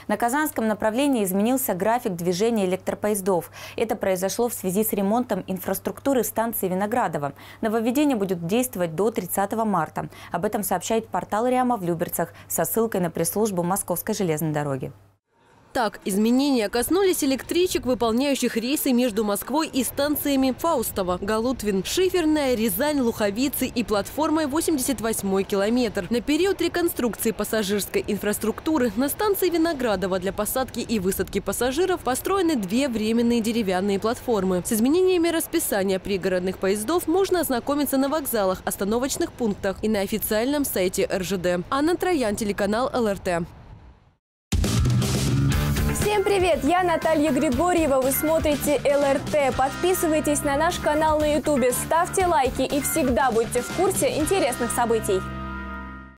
На Казанском направлении изменился график движения электропоездов. Это произошло в связи с ремонтом инфраструктуры станции Виноградова. Нововведение будет действовать до 30 марта. Об этом сообщает портал РИАМа в Люберцах со ссылкой на пресс-службу Московской железной дороги. Так, изменения коснулись электричек, выполняющих рейсы между Москвой и станциями Фаустово, Галутвин, Шиферная, Рязань, Луховицы и платформой 88-й километр. На период реконструкции пассажирской инфраструктуры на станции Виноградова для посадки и высадки пассажиров построены две временные деревянные платформы. С изменениями расписания пригородных поездов можно ознакомиться на вокзалах, остановочных пунктах и на официальном сайте РЖД. Анна Троян, телеканал ЛРТ. Всем привет! Я Наталья Григорьева. Вы смотрите ЛРТ. Подписывайтесь на наш канал на YouTube, ставьте лайки и всегда будьте в курсе интересных событий.